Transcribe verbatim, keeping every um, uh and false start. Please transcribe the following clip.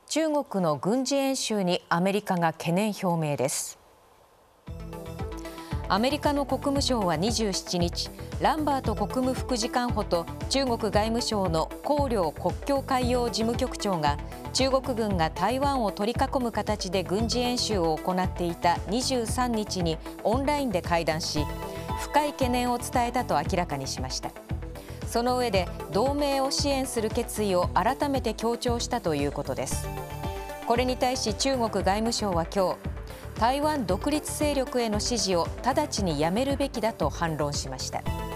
中国の軍事演習にアメリカが懸念表明です。アメリカの国務省はにじゅうしちにち、ランバート国務副次官補と中国外務省の光良国境海洋事務局長が中国軍が台湾を取り囲む形で軍事演習を行っていたにじゅうさんにちにオンラインで会談し、深い懸念を伝えたと明らかにしました。その上で同盟を支援する決意を改めて強調したということです。これに対し中国外務省は今日、台湾独立勢力への支持を直ちにやめるべきだと反論しました。